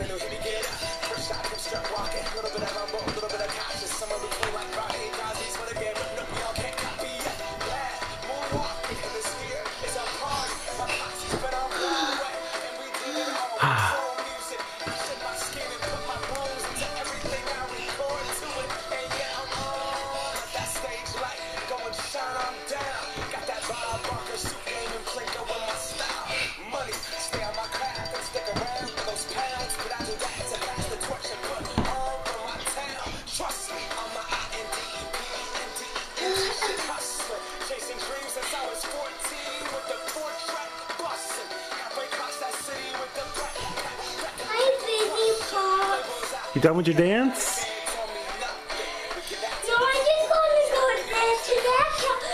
You done with your dance? No, I just want to go there to that